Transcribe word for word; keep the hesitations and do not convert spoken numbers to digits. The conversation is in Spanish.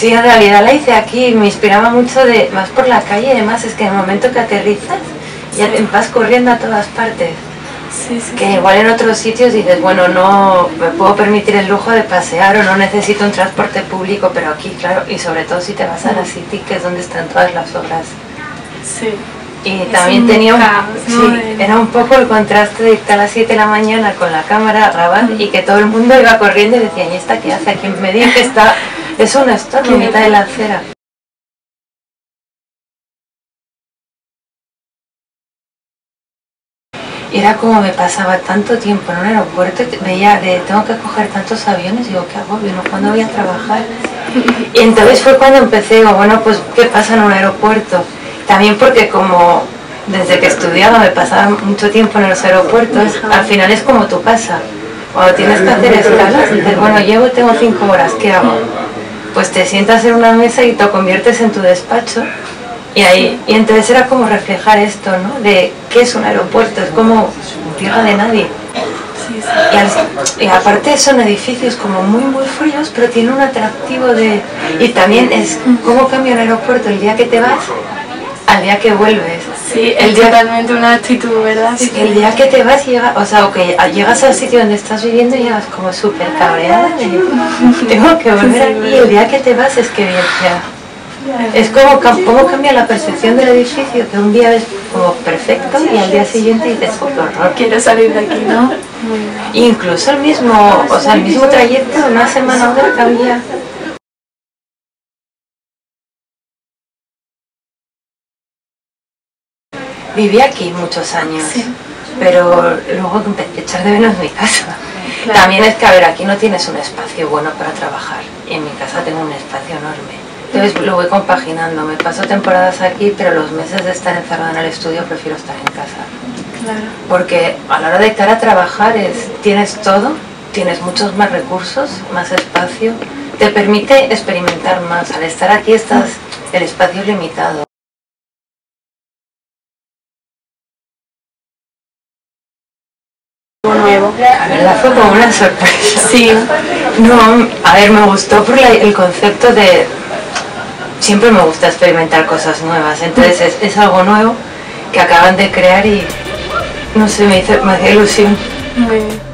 Sí, en realidad la hice aquí, me inspiraba mucho de más por la calle, además es que en el momento que aterrizas ya te vas corriendo a todas partes. Sí, sí, que sí. igual en otros sitios dices, bueno, no me puedo permitir el lujo de pasear o no necesito un transporte público, pero aquí, claro, y sobre todo si te vas a la City, que es donde están todas las obras. Sí. Y Es también un tenía un, caos, ¿no? sí, era un poco el contraste de irte a las siete de la mañana con la cámara a Rabat y que todo el mundo iba corriendo y decía, ¿y esta qué hace aquí en medio? Que está, es una estatua en mitad de la acera. Y era como me pasaba tanto tiempo en un aeropuerto, veía de tengo que coger tantos aviones, y digo, ¿qué hago? ¿No? ¿Cuándo voy a trabajar? Y entonces fue cuando empecé, digo, bueno, pues ¿qué pasa en un aeropuerto? También porque como desde que estudiaba me pasaba mucho tiempo en los aeropuertos, al final es como tu casa. Cuando tienes que hacer escalas, dices, bueno, llego, tengo cinco horas, ¿qué hago? Pues te sientas en una mesa y te conviertes en tu despacho. Y ahí, y entonces era como reflejar esto, ¿no? De qué es un aeropuerto, es como tierra de nadie. Sí, sí. Y, al, y aparte son edificios como muy muy fríos, pero tiene un atractivo de... Y también es cómo cambia un aeropuerto el día que te vas al día que vuelves. Sí, el es día, totalmente una actitud, ¿verdad? Sí, el día que te vas, llega, o sea, o que llegas al sitio donde estás viviendo y llegas como súper cabreada de, tengo que volver aquí, y el día que te vas es que bien, ya. Es como cómo cambia la percepción del edificio, que un día es como perfecto y al día siguiente dices, oh, qué horror. Quiero salir de aquí, ¿no? Incluso el mismo, o sea, el mismo trayecto, una semana a otra cambia. Viví aquí muchos años, sí, pero luego empecé a echar de menos mi casa. Claro. También es que, a ver, aquí no tienes un espacio bueno para trabajar y en mi casa tengo un espacio enorme. Entonces lo voy compaginando, me paso temporadas aquí, pero los meses de estar encerrada en el estudio prefiero estar en casa. Claro. Porque a la hora de estar a trabajar es, tienes todo, tienes muchos más recursos, más espacio, te permite experimentar más. Al estar aquí estás, el espacio es limitado. Nuevo. La verdad fue como una sorpresa. Sí. No, a ver, me gustó por la, el concepto de... Siempre me gusta experimentar cosas nuevas, entonces es, es algo nuevo que acaban de crear y no sé, me hizo, me hacía ilusión. Muy bien.